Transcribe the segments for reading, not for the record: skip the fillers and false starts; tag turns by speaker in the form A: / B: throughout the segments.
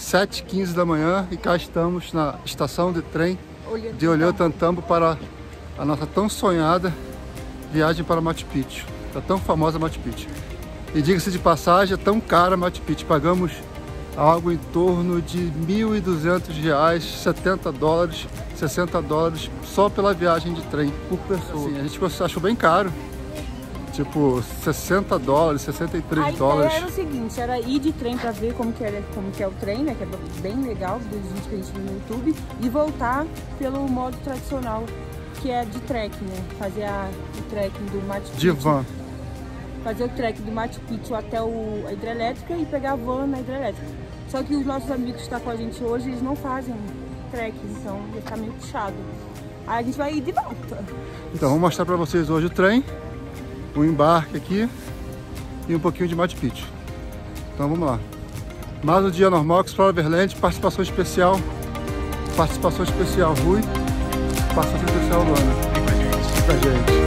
A: 7h15 da manhã e cá estamos na estação de trem de Ollantaytambo para a nossa tão sonhada viagem para Machu Picchu, a tão famosa Machu Picchu. E diga-se de passagem, é tão cara Machu Picchu, pagamos algo em torno de R$1.200, 70 dólares, 60 dólares só pela viagem de trem por pessoa. Assim, a gente achou bem caro, tipo 60 dólares, 63 dólares.
B: A ideia era o seguinte, era ir de trem para ver como que é o trem, né, que é bem legal, dos vídeos que a gente viu no YouTube, e voltar pelo modo tradicional, que é de trekking, né, fazer o trekking do Machu Picchu.
A: De van.
B: Fazer o trek do Machu Picchu até a hidrelétrica e pegar a van na hidrelétrica. Só que os nossos amigos que estão com a gente hoje, eles não fazem trek, então vai ficar meio puxado. Aí a gente vai ir de volta.
A: Então, vou mostrar para vocês hoje o trem, o embarque aqui e um pouquinho de Machu Picchu. Então vamos lá. Mais um dia normal, Explora Everland, participação especial Rui, participação especial Luana. Vem com a gente.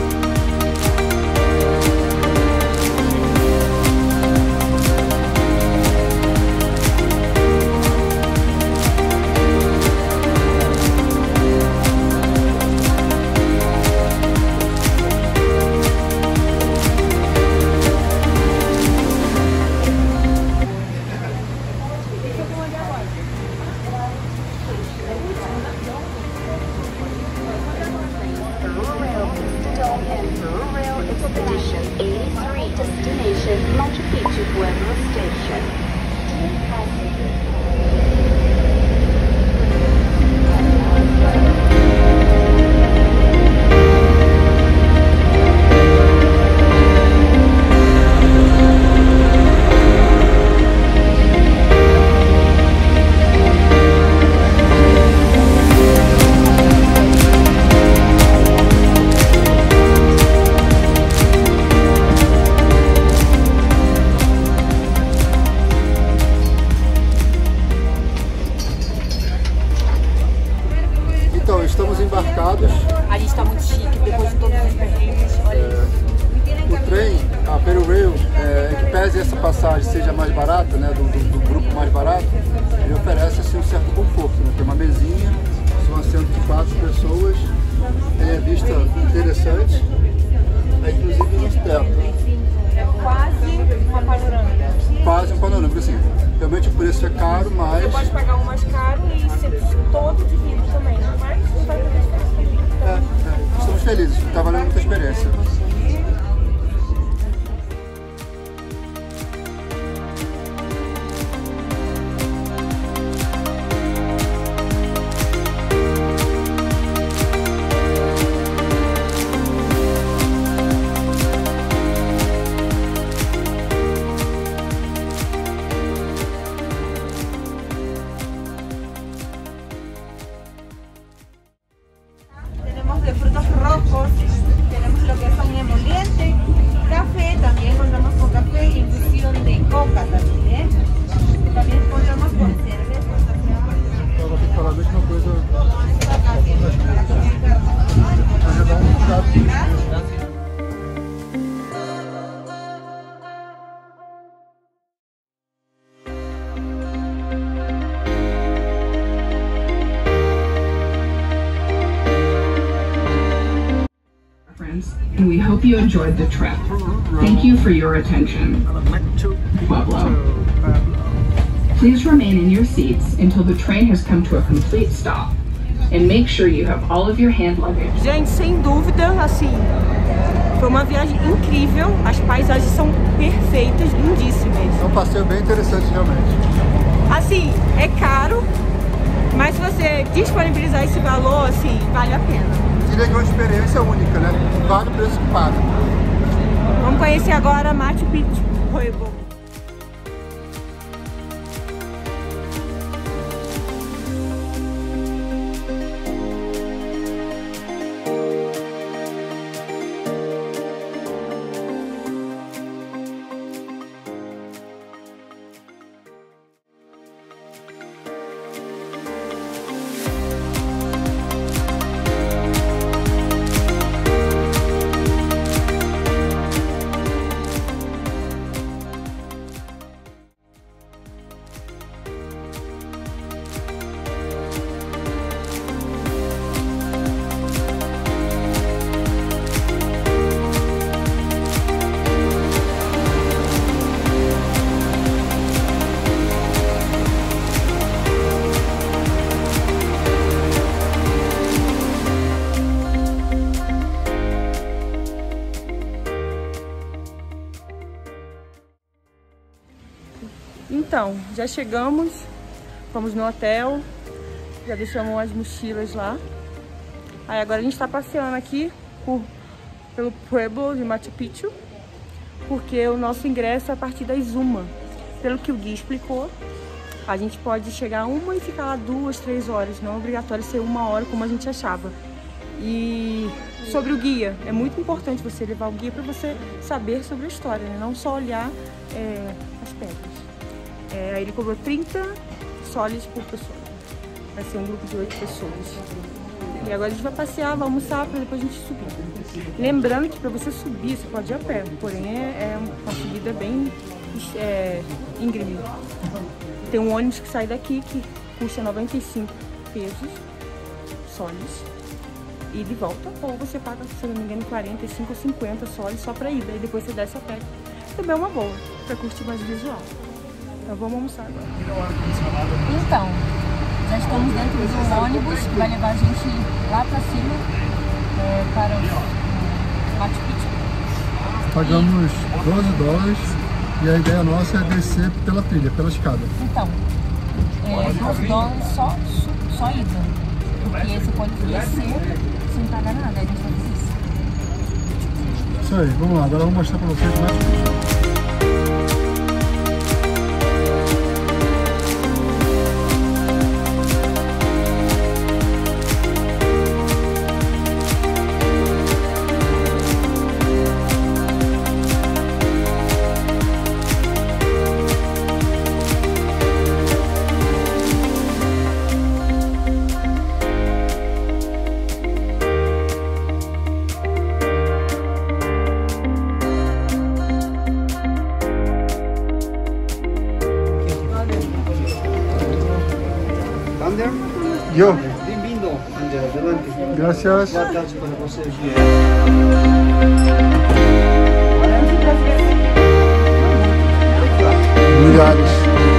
C: Destination Machu Picchu Pueblo Station.
A: Então, estamos embarcados.
B: A gente tá muito chique, depois de todos os perrengues.
A: O trem, a Peru Rail, em que pese essa passagem seja mais barata, né, do grupo mais barato, ele oferece assim, um certo conforto, né? Tem uma mesinha, são assentos de 4 pessoas, tem a vista interessante, inclusive nos tetos.
B: É quase uma panorâmica.
A: Quase um panorâmico, assim. Realmente o preço é caro, mas...
B: Você pode pagar um mais caro e ser todo de vidro também, mas não vai fazer diferença.
A: Estamos felizes, está valendo muita experiência.
C: De frutos rojos, tenemos lo que son emoliente, café, también contamos con café, infusión de coca también, también contamos con cerveza.
A: Eu vou ter que falar a mesma coisa.
D: And we hope you enjoyed the trip. Thank you for your attention. Pueblo. Please remain in your seats until the train has come to a complete stop. And make sure you have all of your hand luggage.
B: Gente, sem dúvida, assim, foi uma viagem incrível. As paisagens são perfeitas, lindíssimas.
A: É um passeio bem interessante, realmente.
B: Assim, é caro, mas se você disponibilizar esse valor, assim, vale a pena.
A: Diria que é uma experiência única, né? Vale o preço que paga.
B: Vamos conhecer agora Machu Picchu. Pueblo. Então, já chegamos, fomos no hotel, já deixamos as mochilas lá. Aí agora a gente tá passeando aqui pelo Pueblo de Machu Picchu, porque o nosso ingresso é a partir das 1. Pelo que o guia explicou, a gente pode chegar a 1 e ficar lá 2, 3 horas. Não é obrigatório ser 1 hora como a gente achava. E sobre o guia, é muito importante você levar o guia para você saber sobre a história, né? Não só olhar as pedras. Aí ele cobrou 30 soles por pessoa. Vai ser um grupo de 8 pessoas. E agora a gente vai passear, vai almoçar para depois a gente subir. Lembrando que para você subir, você pode ir a pé, porém é uma subida bem íngreme. Tem um ônibus que sai daqui que custa 95 pesos, soles, e de volta. Ou você paga, se não me engano, 45 ou 50 soles só para ir, daí depois você desce a pé. Também é uma boa, para curtir mais visual. Então vamos almoçar agora. Então, já estamos dentro do ônibus que vai levar a gente lá para cima, para o Machu Picchu.
A: Pagamos $12 e a ideia nossa é descer pela trilha, pela escada.
B: Então, $12 só ida, porque você pode descer sem pagar nada, a gente vai fazer isso.
A: Isso aí, vamos lá, agora eu vou mostrar para vocês o Machu Picchu. Yo.
E: Bem-vindo, Angela. Adelante.
A: Gracias.
E: Boa tarde para vocês.
A: Milhares.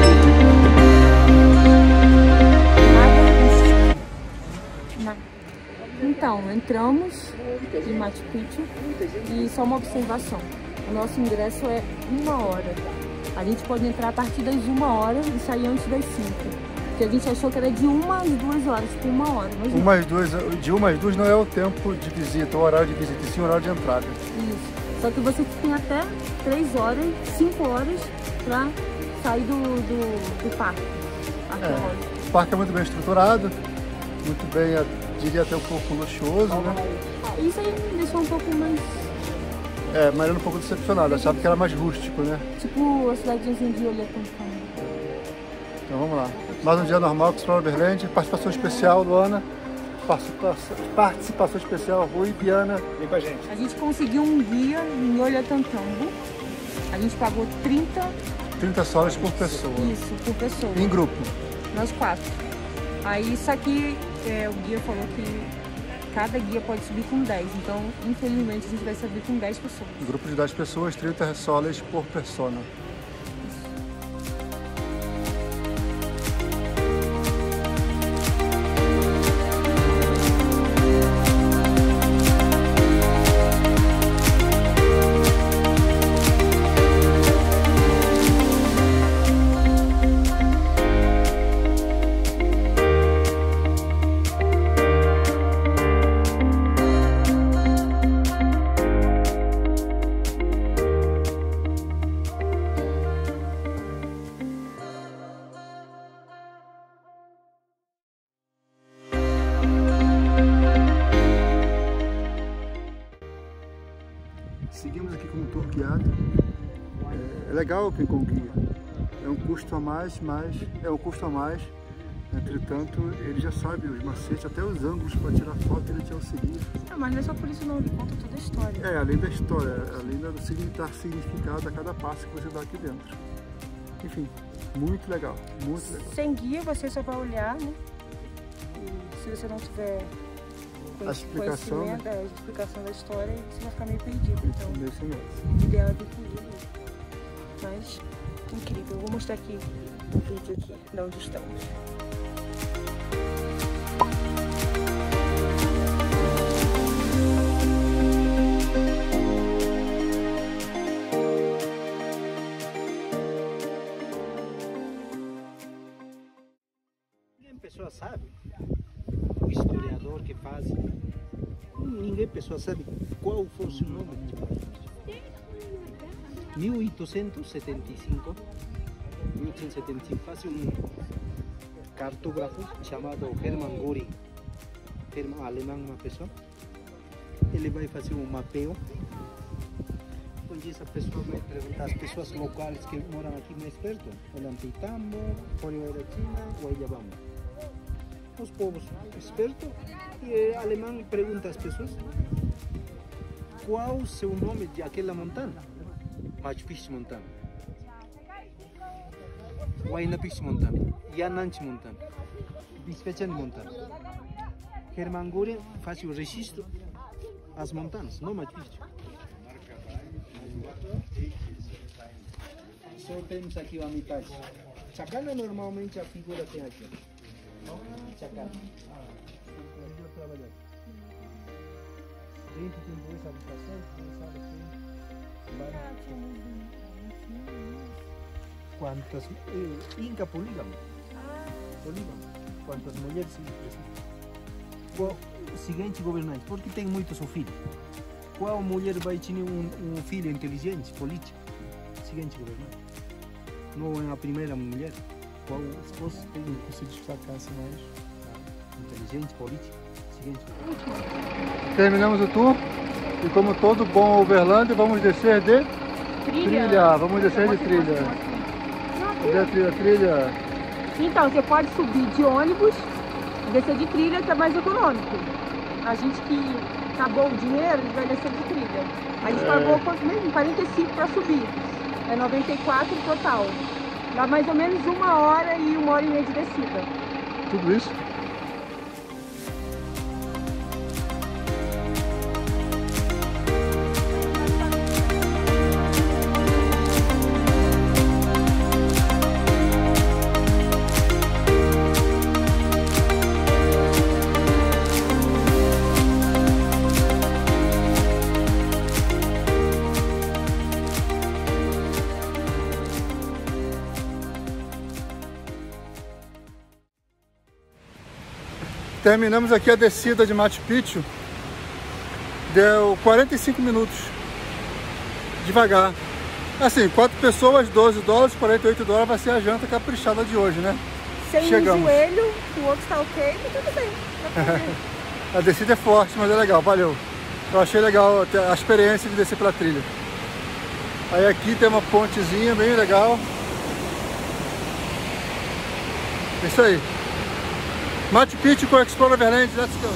B: Então, entramos em Machu Picchu e só uma observação. O nosso ingresso é 1 hora. A gente pode entrar a partir das 1 hora e sair antes das 5. Porque a gente achou que era de 1 às 2 horas, tipo 1 hora. Mas
A: De 1 às 2 não é o tempo de visita, o horário de visita, e sim o horário de entrada.
B: Isso. Só que você tem até 3 horas, 5 horas para sair do parque arqueológico.
A: O parque é muito bem estruturado, muito bem, eu diria até um pouco luxuoso, né?
B: Isso aí me deixou um pouco mais...
A: Mas era um pouco decepcionado, achava que era mais rústico, né?
B: Tipo a cidadezinha de Olhotantão.
A: Então vamos lá. Mais um dia normal com o Explora Uberlândia, participação especial, Luana. Participação especial, Rui, Biana. Vem com a gente.
B: A gente conseguiu um guia em Olhotantambo. A gente pagou
A: 30 soles por pessoa.
B: Isso, por pessoa.
A: Em grupo.
B: Nós 4. Aí isso aqui, o guia falou que cada guia pode subir com 10. Então, infelizmente, a gente vai subir com 10 pessoas.
A: Um grupo de 10 pessoas, 30 soles por persona. Seguimos aqui com um tour guiado. É legal quem com guia. É um custo a mais, entretanto, ele já sabe os macetes, até os ângulos para tirar foto ele te auxilia.
B: Mas não é só por isso não, ele conta toda a história.
A: Além da história, além do significado a cada passo que você dá aqui dentro. Enfim, muito legal, muito legal.
B: Sem guia você só vai olhar, né? E se você não tiver
A: a explicação, né?
B: A explicação da história, você vai ficar meio perdido. Então,
A: isso mesmo.
B: O ideal é vir com guia. Mas, incrível. Eu vou mostrar aqui um vídeo aqui, de onde estamos.
E: Ninguém pessoa sabe. O historiador que faz. Ninguém pessoa sabe qual foi o seu nome. 1875 faz cartógrafo chamado Hermann Göring, alemão, uma pessoa. Ele vai fazer mapeio. Onde essa pessoa vai perguntar às pessoas locais que moram aqui mais perto, Ollantaytambo, Coreia da China, Guayabamba. Os povos espertos, e alemão pergunta às pessoas qual o seu nome de aquela montanha. Machu Picchu Mountain, Huayna Picchu Mountain, Yananchi Mountain, Bispechan Mountain. Hermann Göring faz o registro das montanhas, não Machu Picchu. Só temos aqui a metade. Chacana normalmente a figura tem aqui. Chacana. Dentro tem duas habitações, sabe assim. Quantas Inca polígamo. Quantas mulheres precisam? O seguinte governante, porque tem muitos filhos. Qual mulher vai ter um filho inteligente, político? Seguinte governante. Não é a primeira mulher. Qual esposa tem que se destacasse mais? Inteligente, político. Seguinte governante.
A: Terminamos o tour e, como todo bom Uberlândia, vamos descer de trilha. Vamos descer de trilha. Cadê a trilha?
B: Então, você pode subir de ônibus e descer de trilha, que é mais econômico. A gente que acabou o dinheiro, a gente vai descer de trilha. A gente pagou quanto mesmo? 45 para subir. É 94 no total. Dá mais ou menos 1 hora e 1h30 de descida.
A: Tudo isso? Terminamos aqui a descida de Machu Picchu. Deu 45 minutos. Devagar. Assim, 4 pessoas, $12, $48 vai ser a janta caprichada de hoje, né?
B: Sem
A: Chegamos.
B: um joelho, o outro está ok, mas tudo bem.
A: A descida é forte, mas é legal, valeu. Eu achei legal a experiência de descer pela trilha. Aí aqui tem uma pontezinha bem legal. É isso aí. Machu Picchu com Explore Neverland, let's go!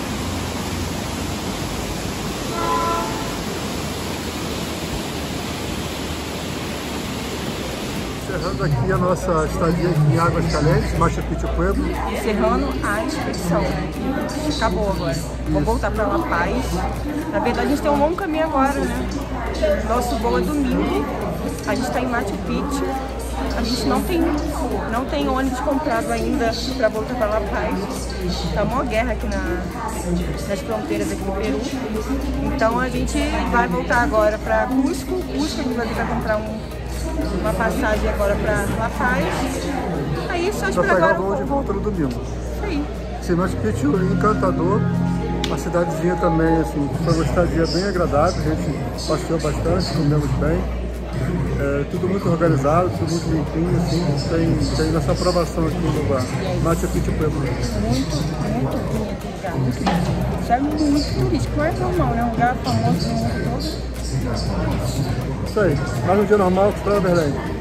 A: Encerrando aqui a nossa estadia em Águas Calientes, Machu Picchu Pueblo.
B: Encerrando a expedição. Acabou agora. Vamos voltar para La Paz. Na verdade, a gente tem um longo caminho agora, né? Nosso voo é domingo. A gente está em Machu Picchu. A gente não tem ônibus comprado ainda para voltar para La Paz. Tá uma guerra aqui nas fronteiras aqui no Peru. Então a gente vai voltar agora para Cusco. Cusco a gente vai tentar comprar uma passagem agora para La Paz. Aí só esperar agora.
A: Vai pegar o voo de volta no domingo.
B: Isso aí.
A: Sim, Machu Picchu encantador. A cidadezinha também, assim, foi uma estadia bem agradável. A gente passeou bastante, comemos bem. Tudo muito organizado, tudo muito limpinho, assim, tem nossa aprovação aqui no lugar. Machu Picchu Pueblo.
B: Muito bonito o lugar, muito lindo. Isso é muito turístico, não é normal, né? Um lugar famoso no mundo todo.
A: Isso aí, mais um dia normal, Explore Neverland.